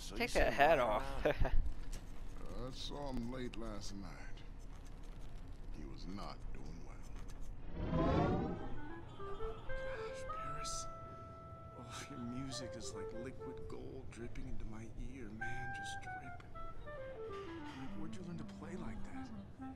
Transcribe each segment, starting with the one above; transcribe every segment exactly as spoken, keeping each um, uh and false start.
So Take that hat off. I saw him late last night. He was not doing well. Gosh, Paris. Oh, your music is like liquid gold dripping into my ear, man. Just dripping. Like, where'd you learn to play like that?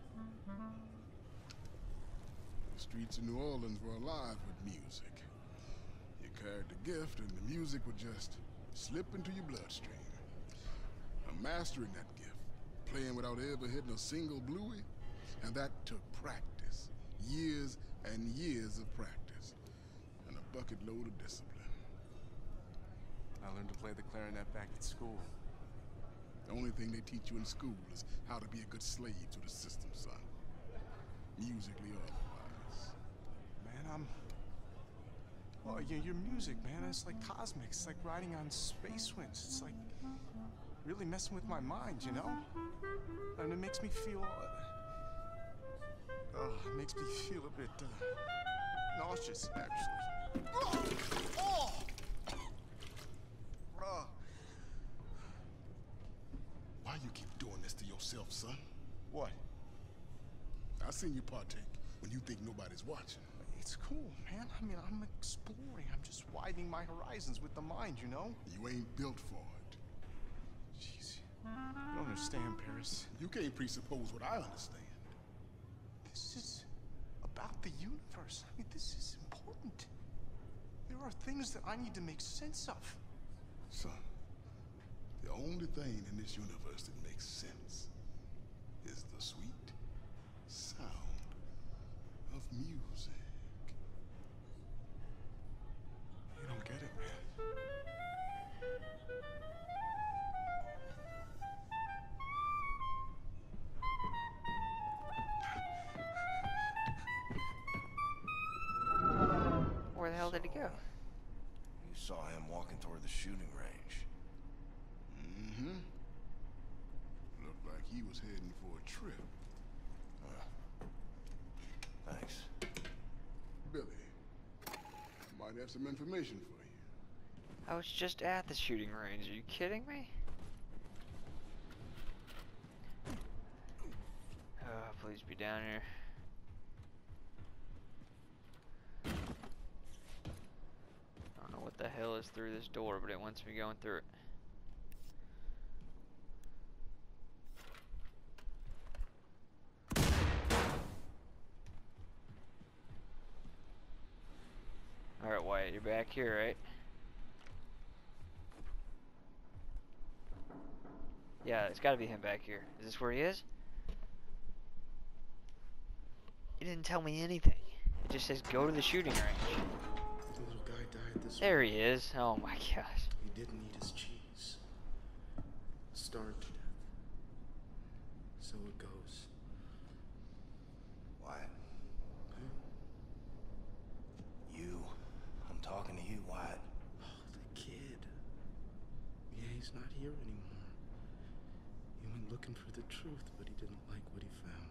The streets of New Orleans were alive with music. You carried the gift, and the music would just slip into your bloodstream. I'm mastering that gift, playing without ever hitting a single bluey, and that took practice. Years and years of practice, and a bucket load of discipline. I learned to play the clarinet back at school. The only thing they teach you in school is how to be a good slave to the system, son. Musically or otherwise. Man, I'm... Well, your, your music, man, it's like cosmic. It's like riding on space winds. It's like really messing with my mind, you know? And it makes me feel... Uh, oh, it makes me feel a bit uh, nauseous, actually. Oh! Oh! Oh! Why you keep doing this to yourself, son? What? I seen you partake when you think nobody's watching. It's cool, man. I mean, I'm exploring. I'm just widening my horizons with the mind, you know? You ain't built for it. Jeez. You don't understand, Paris. You can't presuppose what I understand. This is about the universe. I mean, this is important. There are things that I need to make sense of. Son, the only thing in this universe that makes sense is the sweet sound of music. You don't get it, man. Where the hell did he go? You saw him walking toward the shooting range. Mm-hmm. Looked like he was heading for a trip. Uh, thanks. Billy, might have some information for you. I was just at the shooting range. Are you kidding me? Oh, please be down here. I don't know what the hell is through this door, but it wants me going through it. Alright, Wyatt, you're back here, right? Yeah, it's gotta be him back here. Is this where he is? He didn't tell me anything. It just says go to the shooting range. The little guy died this There he is. Oh my gosh. He didn't eat his cheese. Starved to death. So it goes. Wyatt. You. I'm talking to you, Wyatt. Oh, the kid. Yeah, he's not here anymore. He went looking for the truth, but he didn't like what he found.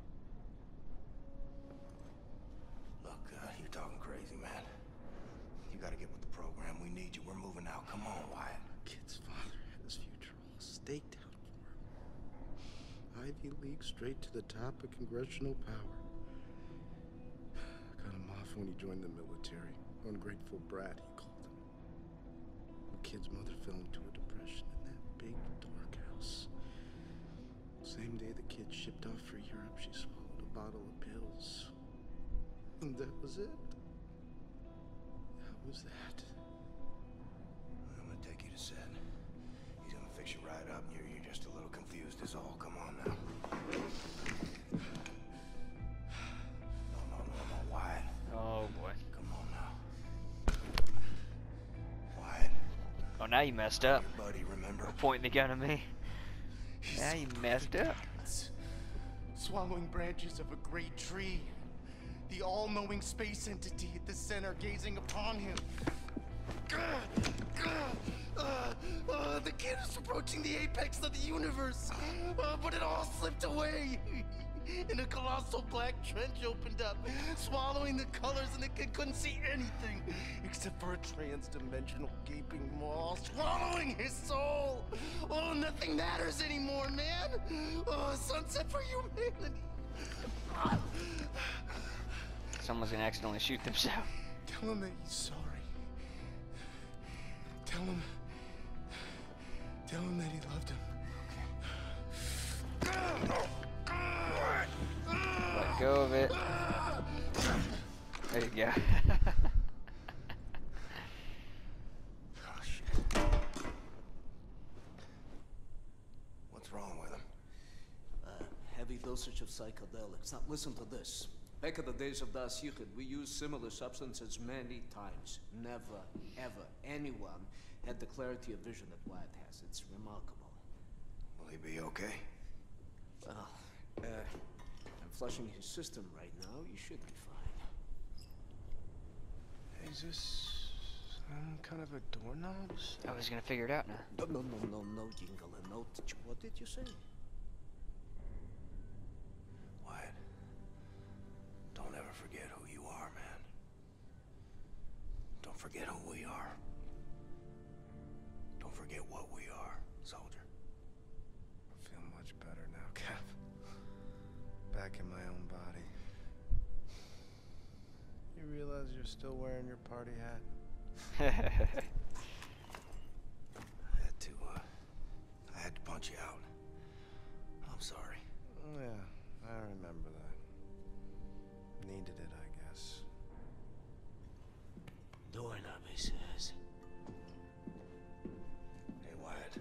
Look, uh, you're talking crazy, man. You gotta get with the program. We need you. We're moving out. Come on, Wyatt. Kid's father had his future all staked out for him. Ivy League straight to the top of congressional power. Cut him off when he joined the military. Ungrateful brat, he called him. The kid's mother fell into a depression in that big, dark house. Same day the kid shipped off for Europe, she swallowed a bottle of pills. And that was it. That was that. I'm gonna take you to Seth. He's gonna fix you right up. You're, you're just a little confused is all. Come on now. No, no, no, no, Wyatt. Oh boy. Come on now. Wyatt. Oh, now you messed up. Your buddy, remember? Pointing the gun at me. Now you messed up. Swallowing branches of a great tree. The all-knowing space entity at the center gazing upon him. Uh, uh, uh, the kid is approaching the apex of the universe, uh, but it all slipped away. And a colossal black trench opened up, swallowing the colors, and the kid couldn't see anything except for a trans-dimensional gaping maw swallowing his soul. Oh, nothing matters anymore, man. Oh, sunset for humanity. Someone's gonna accidentally shoot themselves. Tell him that he's sorry. Tell him. Tell him that he loved him. Let go of it. There you go. Oh, shit. What's wrong with him? Uh, heavy dosage of psychedelics. Now listen to this. Back in the days of Das Yichud, we used similar substances many times. Never, ever, anyone had the clarity of vision that Wyatt has. It's remarkable. Will he be okay? Well, uh, I'm flushing his system right now. You should be fine. Is this some kind of a doorknob? I was gonna figure it out now. No, no, no, no, no, Jingle, no. What did you say? Wyatt, don't ever forget who you are, man. Don't forget who we are. Don't forget what we are, soldier. I feel much better now, Cap. Back in my own body. You realize you're still wearing your party hat? I had to, uh, I had to punch you out. I'm sorry. Yeah, I remember that. Needed it, I guess. Doorknob, he says. Hey, Wyatt.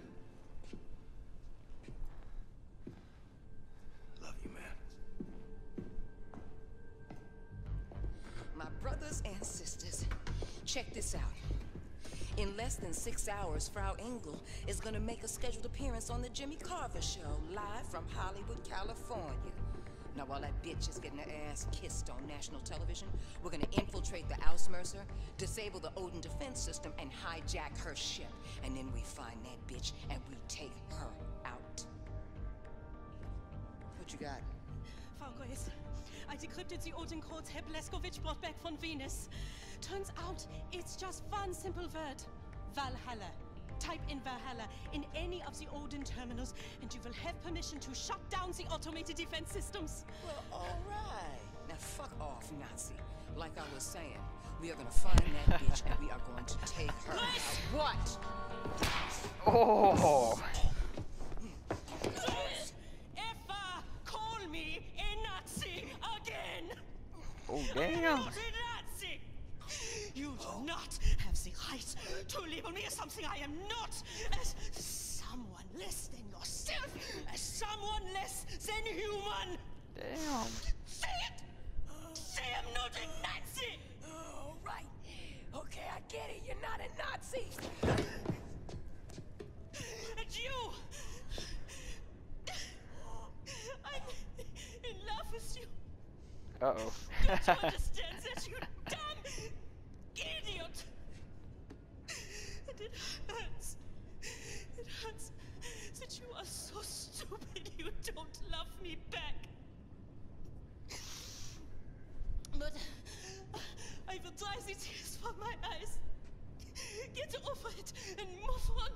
Love you, man. My brothers and sisters, check this out. In less than six hours, Frau Engel is gonna make a scheduled appearance on the Jimmy Carver Show, live from Hollywood, California. Now, while that bitch is getting her ass kissed on national television, we're gonna infiltrate the Ausmercer, disable the Odin defense system, and hijack her ship. And then we find that bitch, and we take her out. What you got? Frau Grace, I decrypted the Odin codes Herr Blazkowicz brought back from Venus. Turns out it's just one simple word. Valhalla. Type in Valhalla in any of the Odin terminals, and you will have permission to shut down the automated defense systems. Well, all right. Now, fuck off, Nazi. Like I was saying, we are gonna find that bitch, and we are going to take her out. What? Oh! Don't ever call me a Nazi again! Oh, damn! I'm not a Nazi! You do not have the right to label me as something I am not, as someone less than yourself, as someone less than human! Damn! Say it! Say I'm not a Nazi! Oh, right. Okay, I get it. You're not a Nazi. And you! I'm in love with you. Uh-oh. Don't you understand that, you damn idiot? And it hurts. It hurts that you are so stupid you don't love me back. But I will dry the tears from my eyes. Get over it and move on.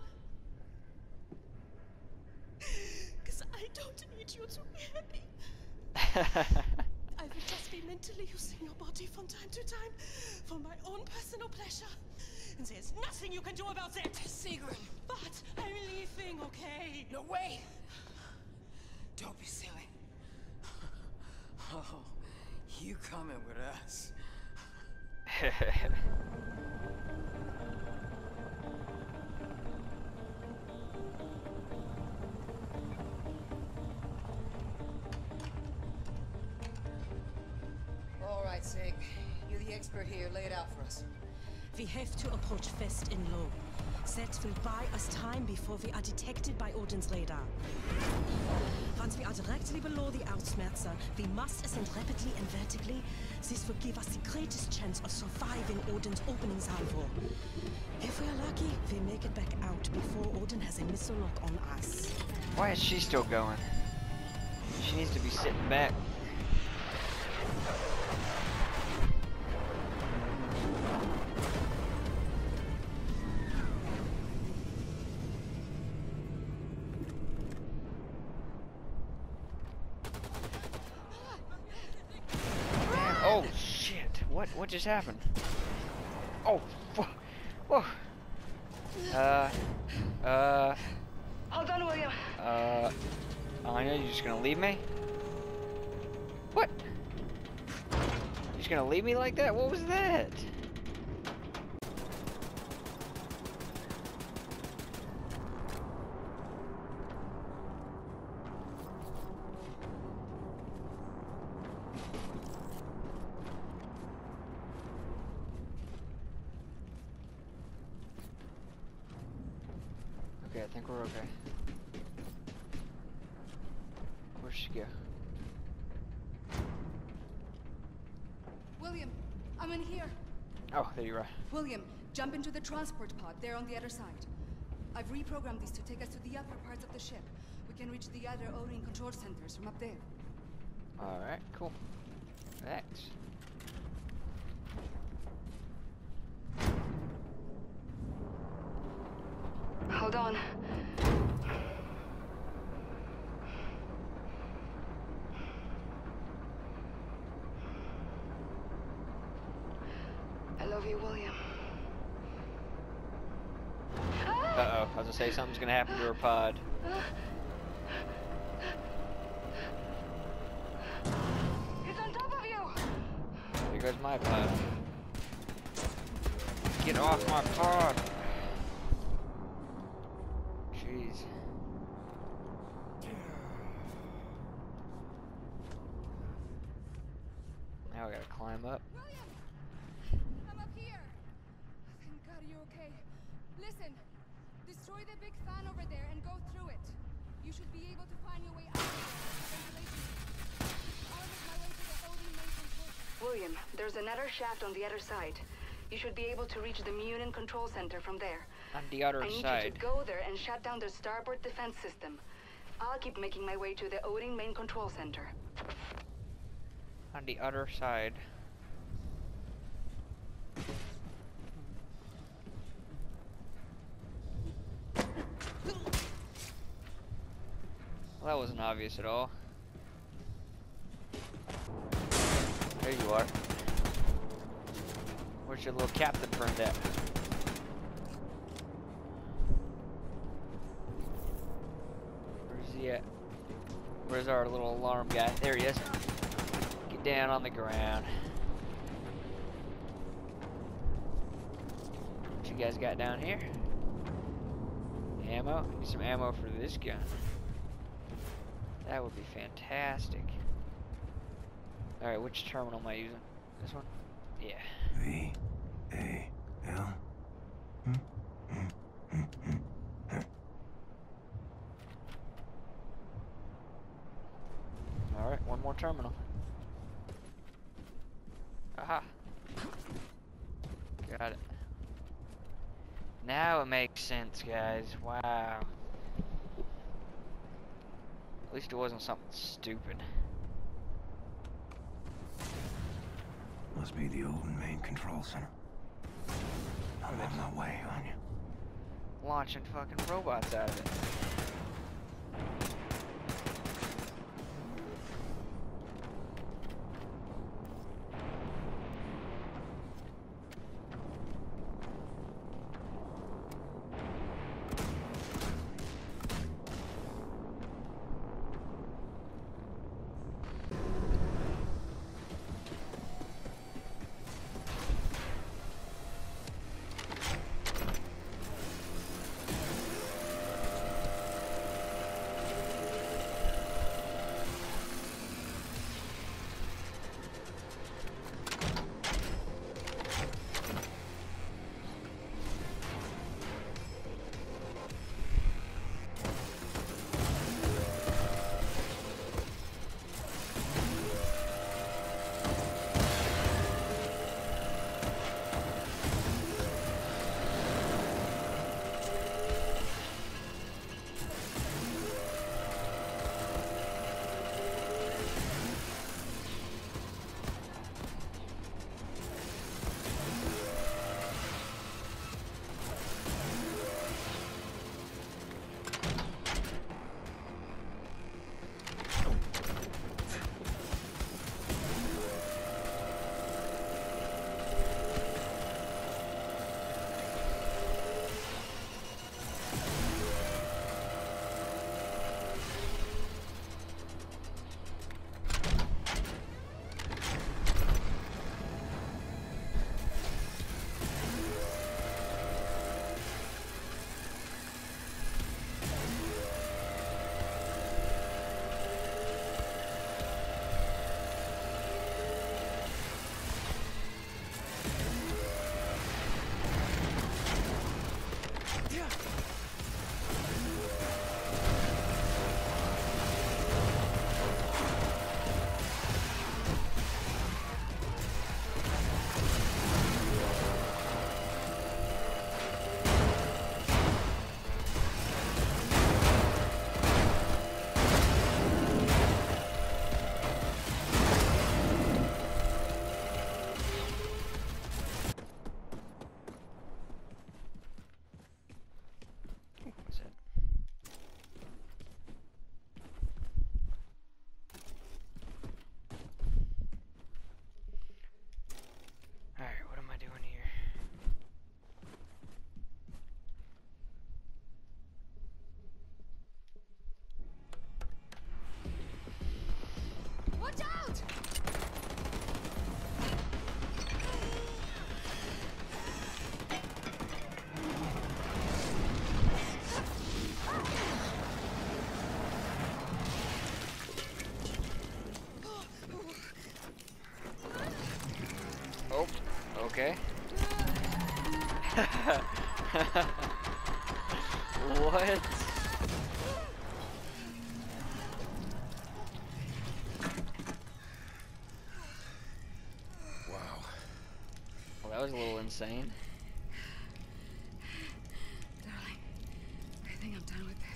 Because I don't need you to be happy. I will just be mentally using your body from time to time for my own personal pleasure. And there's nothing you can do about that. Sigrid. But I'm leaving, okay? No, wait. Don't be silly. Oh, you coming with us. All right, Sig. You're the expert here. Lay it out for us. We have to approach fast and low. That will buy us time before we are detected by Odin's radar. Once we are directly below the Ausmerzer, we must ascend rapidly and vertically. This will give us the greatest chance of surviving Odin's opening salvo. If we are lucky, we make it back out before Odin has a missile lock on us. Why is she still going? She needs to be sitting back. What? What just happened? Oh, whoa. Uh, uh. Hold on, William. Uh, Anya, you just gonna leave me? What? You just gonna leave me like that? What was that? Okay, I think we're okay. Where'd she go? William, I'm in here. Oh, there you are. William, jump into the transport pod. They're on the other side. I've reprogrammed these to take us to the upper parts of the ship. We can reach the other Odin control centers from up there. Alright, cool. Thanks. Hold on. I love you, William. Uh-oh, I was gonna say something's gonna happen to her pod. He's on top of you! Here goes my pod. Get off my pod! Jeez. Now I gotta climb up. William! I'm up here! Thank God you're okay. Listen, destroy the big fan over there and go through it. You should be able to find your way out of there. I'll make my way to the Odin main control center. William, there's another shaft on the other side. You should be able to reach the Munin control center from there. On the other I need side. you to go there and shut down the starboard defense system. I'll keep making my way to the Odin main control center. On the other side. Well, that wasn't obvious at all. There you are. Where's your little captain friend at? Where's he at? Where's our little alarm guy? There he is. Get down on the ground. What you guys got down here? Ammo? Need some ammo for this gun. That would be fantastic. Alright, which terminal am I using? This one? Yeah. V A L. Hmm? Hmm? Hmm? Hmm? Hmm? Alright, one more terminal. Aha. Got it. Now it makes sense, guys. Wow. At least it wasn't something stupid. Must be the Odin main control center. I'm on my way, Anya. Launching fucking robots out of it. What? Wow. Well, that was a little insane. Darling, I think I'm done with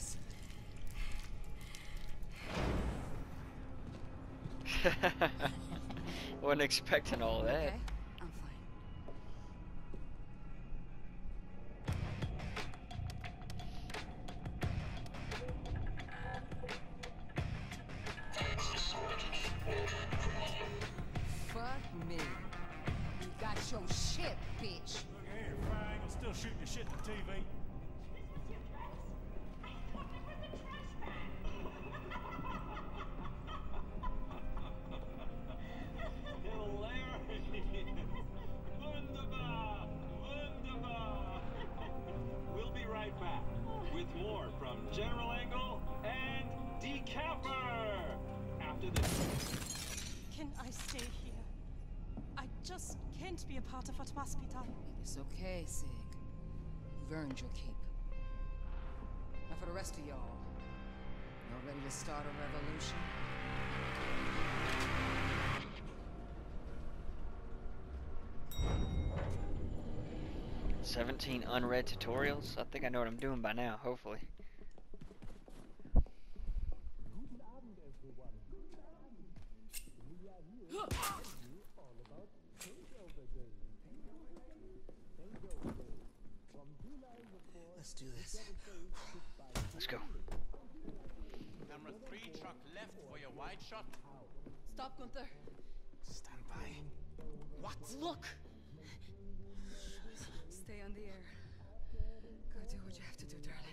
this. Wasn't expecting all that. Okay, I'm fine. Fuck me. You got your shit, bitch. Look here, Triangle, still shooting your shit to T V. Wunderbar! Wunderbar! We'll be right back with more from General Angle and Decapper after this. Can I stay here? I just can't be a part of what must be done. It's okay, Sig. You've earned your keep. Now for the rest of y'all, y'all ready to start a revolution? seventeen unread tutorials? I think I know what I'm doing by now, hopefully. Let's do this. Let's go. Number three truck left for your wide shot. Stop, Gunther. Stand by. What? Look! Stay on the air. Go do what you have to do, darling.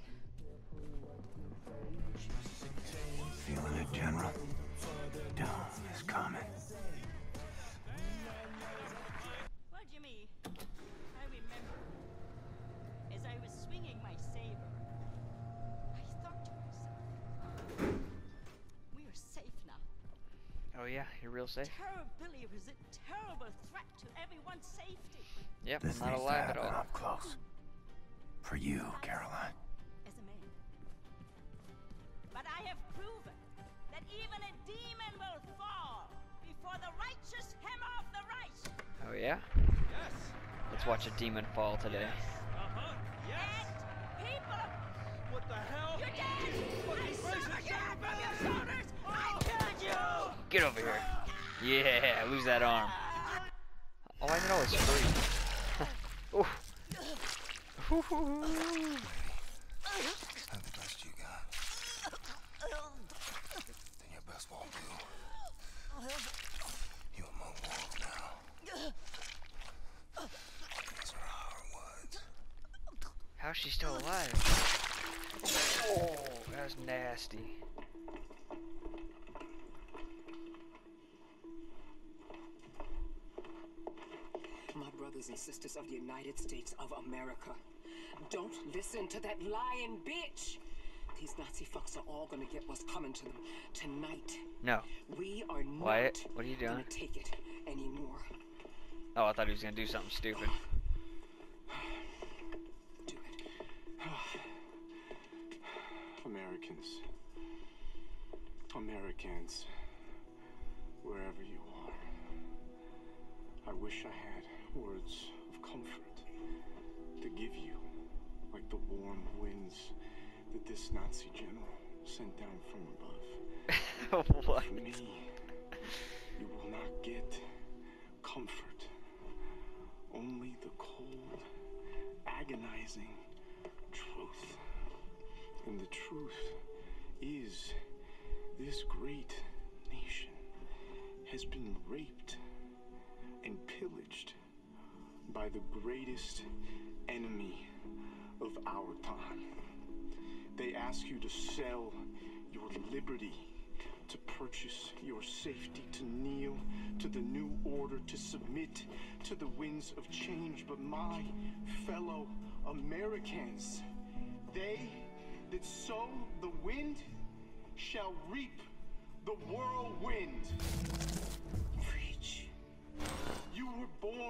Feeling it, General? Doom is coming. Well, Jimmy, I remember as I was swinging my saber, I thought to myself, we are safe now. Oh yeah, you're real safe. Terror Billy was a terrible threat to everyone's safety. Yep, This not needs to alive at happen all. up close. For you, Caroline. As a man. But I have proven that even a demon will fall before the righteous hammer of the right. Oh yeah? Yes! Let's watch a demon fall today. Uh-huh. Yes! And people, What the hell? you're dead! I severed your head from your shoulders! I killed you! Get over here. Yeah, lose that arm. Oh, I know it's free. Oof. Have the best you got. Then your best won't do. You're my world now. These are our words. How's she still alive? Oh, that was nasty. My brothers and sisters of the United States of America, don't listen to that lying bitch. These Nazi fucks are all gonna get what's coming to them tonight. No. We are not Wyatt, what are you doing? gonna take it anymore. Oh, I thought he was gonna do something stupid. Americans. Americans. Wherever you are. I wish I had words of comfort to give you, like the warm winds that this Nazi general sent down from above. What? For me, you will not get comfort. Only the cold, agonizing truth. And the truth is, this great nation has been raped and pillaged by the greatest enemy of our time. They ask you to sell your liberty, to purchase your safety, to kneel to the new order, to submit to the winds of change. But my fellow Americans, they that sow the wind shall reap the whirlwind. Preach. You were born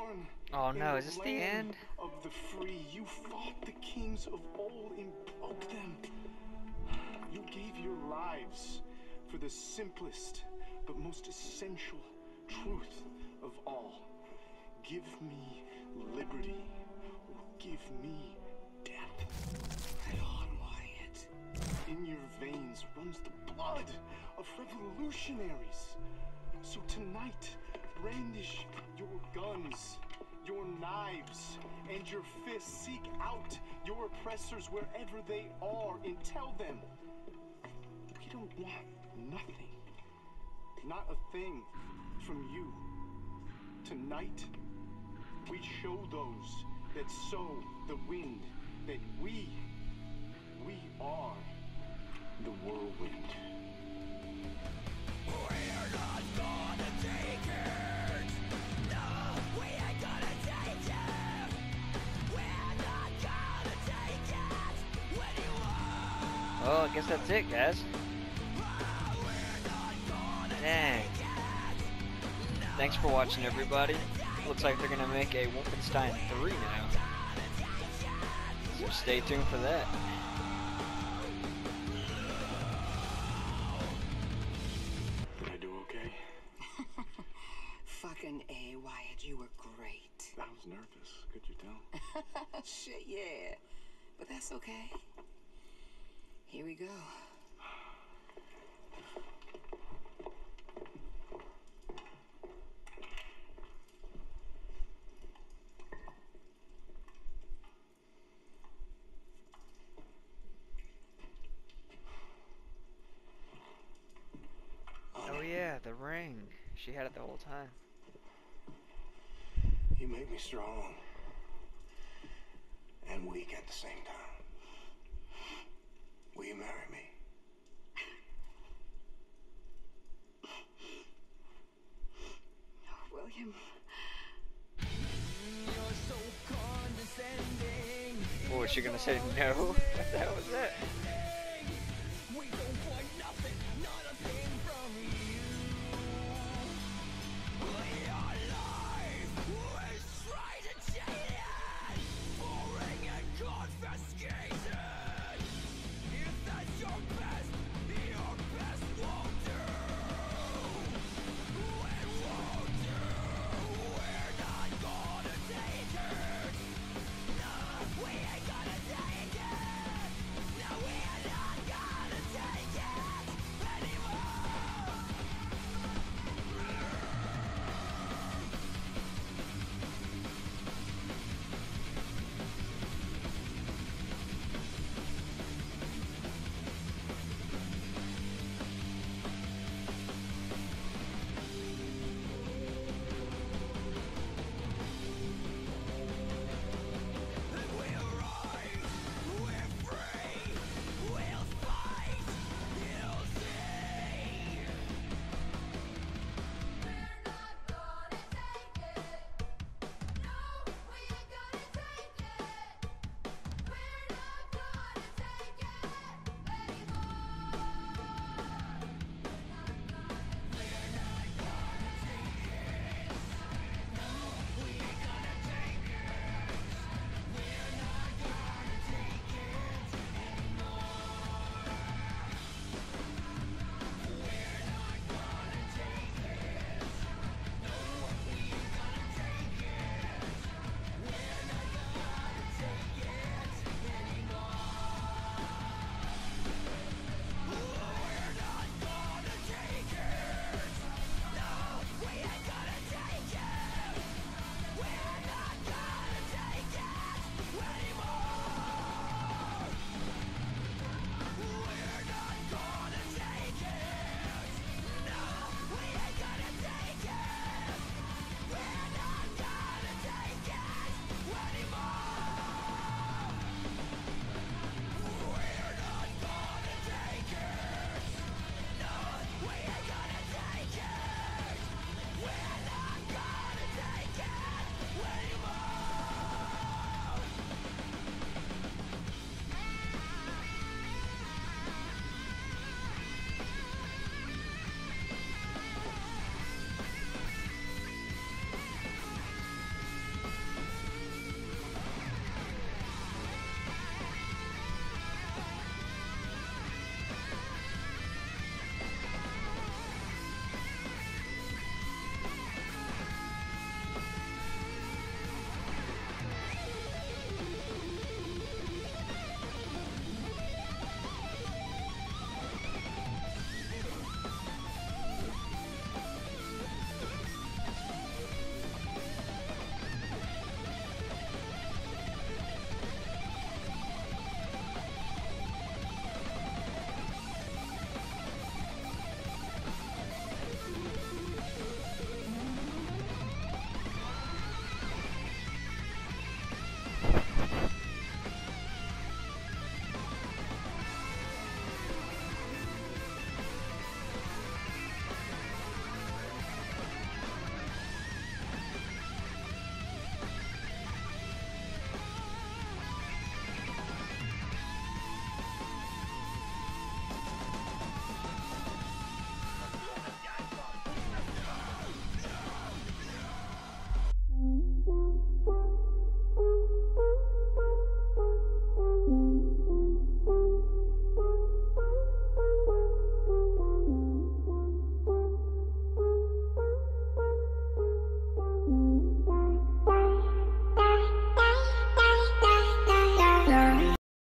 Oh In no, is this the land end? Of the free, you fought the kings of old and broke them. You gave your lives for the simplest but most essential truth of all. Give me liberty, or give me death. Right on, Wyatt. In your veins runs the blood of revolutionaries. So tonight, brandish your guns, your knives, and your fists. Seek out your oppressors wherever they are and tell them we don't want nothing, not a thing from you. Tonight, we show those that sow the wind that we, we are the whirlwind. We're not gonna take it. No, we ain't gonna take it. We're not gonna take it. When you are. Well, I guess that's it, guys. Dang. Thanks for watching, everybody. Looks like they're gonna make a Wolfenstein three now. So stay tuned for that. Did I do okay? Fucking A, Wyatt, you were great. I was nervous, could you tell? Shit, yeah. But that's okay. Here we go. Oh yeah, the ring. She had it the whole time. You make me strong and weak at the same time. Will you marry me? William. What was she gonna say? No? That was it.